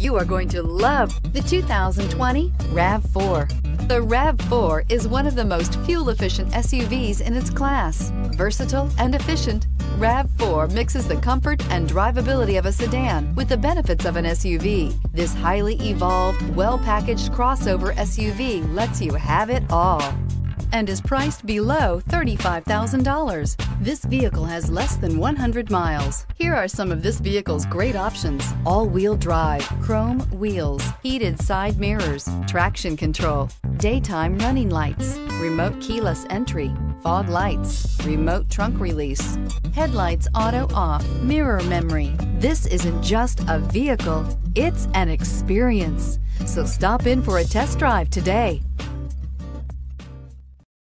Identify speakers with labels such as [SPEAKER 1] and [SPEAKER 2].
[SPEAKER 1] You are going to love the 2020 RAV4. The RAV4 is one of the most fuel-efficient SUVs in its class. Versatile and efficient, RAV4 mixes the comfort and drivability of a sedan with the benefits of an SUV. This highly evolved, well-packaged crossover SUV lets you have it all and is priced below $35,000. This vehicle has less than 100 miles. Here are some of this vehicle's great options: all-wheel drive, chrome wheels, heated side mirrors, traction control, daytime running lights, remote keyless entry, fog lights, remote trunk release, headlights auto off, mirror memory. This isn't just a vehicle, it's an experience. So stop in for a test drive today.